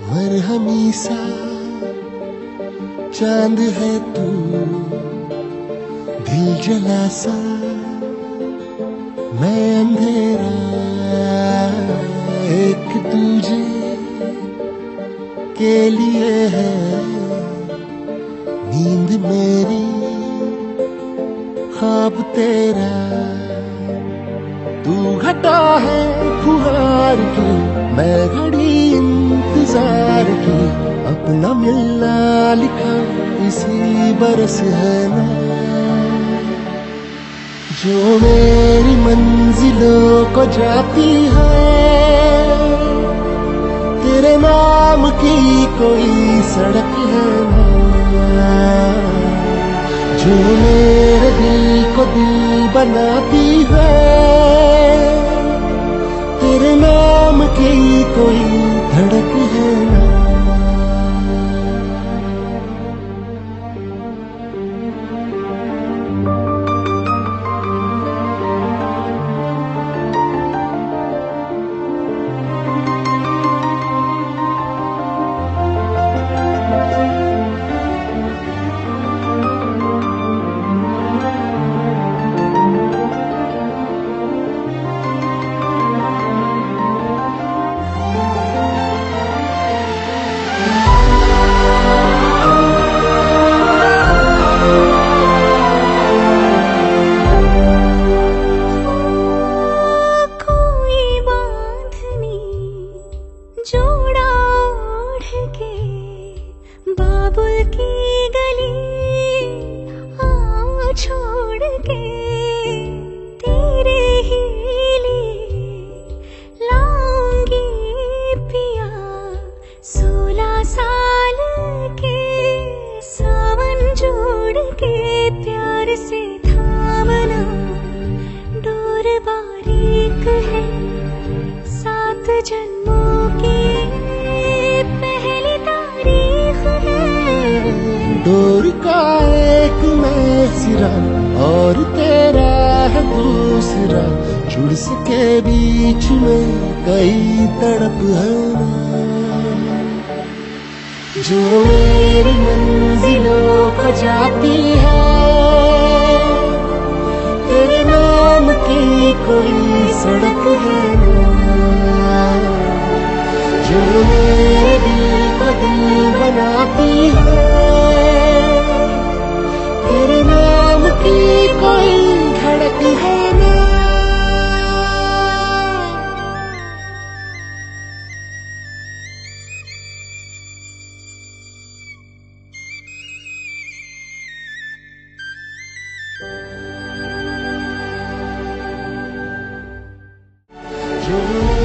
मरहमी सा चांद है तू, दिल जला सा मैं अंधेरा, एक दूजे के लिए है नींद मेरी, ख्वाब तेरा। तू घटा है फुहार की, मैं घड़ी इंतजार की, अपना मिलना लिखा इसी बरस है ना, जो मेरी मंजिलों को जाती है। तेरे नाम की कोई सड़क है ना, जो मेरे दिल को दिल बनाती है। तेरे नाम की कोई धड़क है ना। जोड़ा ओढ़ के बाबुल की गली आओ छोड़ के, तेरे ही लिए लाऊंगी पिया 16 साल के सावन जोड़ के, प्यार से थामना डोर बारीक है 7 जन्मों की पहली तारीख है। डोर का एक मैं सिरा और तेरा है दूसरा, जुड़ सके बीच में कई तड़प है ना, जो मेरी मंजिलों को जाती है। तेरे नाम की कोई सड़क है ना, जो मेरे दिल को दिल बनाती है। तेरे नाम की कोई धड़क है ना। जो